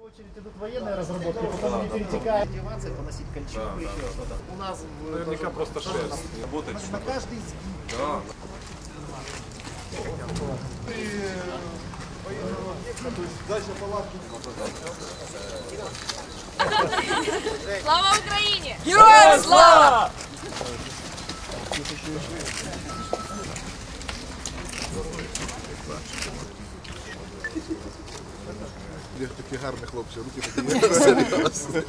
очередь идут военные разработки, потом они перетекают. Мотивация поносить кольчугу, еще что-то. У нас наверняка просто шерсть. Работать на каждый изгиб. Да. Слава Україні! Героям слава! Є такі гарні хлопці, руки такі серйозні.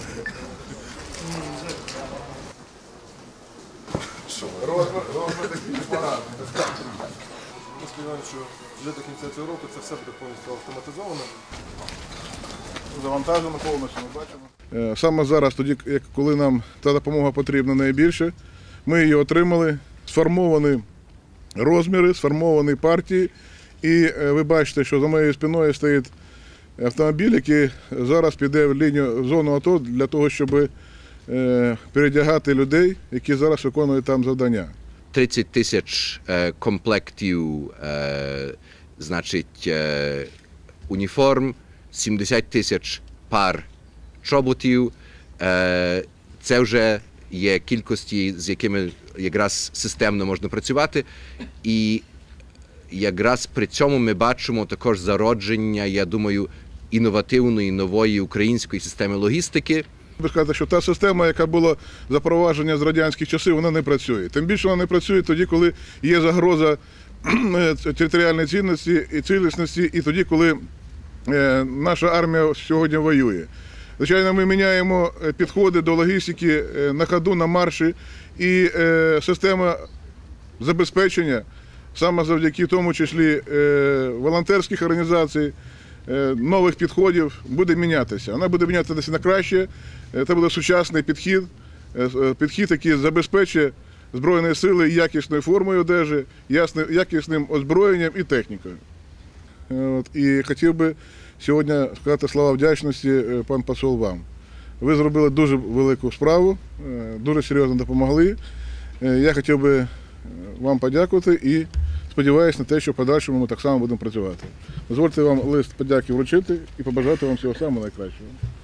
Розмір такий непоганий. Ми сподіваємося, що вже до кінця цього року це все буде повністю автоматизовано. Завантажено повністю, ми бачимо. Саме зараз, тоді, коли нам та допомога потрібна найбільше, ми її отримали, сформовані розміри, сформовані партії. І ви бачите, що за моєю спиною стоїть автомобіль, який зараз піде в зону АТО для того, щоб передягати людей, які зараз виконують там завдання. 30 тисяч комплектів, значить, уніформ, 70 тисяч пар чоботів. Це вже є кількості, з якими якраз системно можна працювати. І якраз при цьому ми бачимо також зародження, я думаю, інновативної, нової української системи логістики. Ви сказати, що та система, яка була запроваджена з радянських часів, вона не працює. Тим більше вона не працює тоді, коли є загроза територіальної цілісності і тоді, коли наша армія сьогодні воює. Звичайно, ми міняємо підходи до логістики на ходу, на марші, і система забезпечення, саме завдяки тому числі волонтерських організацій, нових підходів, буде мінятися. Вона буде мінятися на краще, це буде сучасний підхід, який забезпечує Збройні сили якісною формою одежі, якісним озброєнням і технікою. І хотів би сьогодні сказати слова вдячності, пан посол, вам. Ви зробили дуже велику справу, дуже серйозно допомогли. Я хотів би вам подякувати і сподіваюся на те, що в подальшому ми так само будемо працювати. Дозвольте вам лист подяки вручити і побажати вам всього самого найкращого.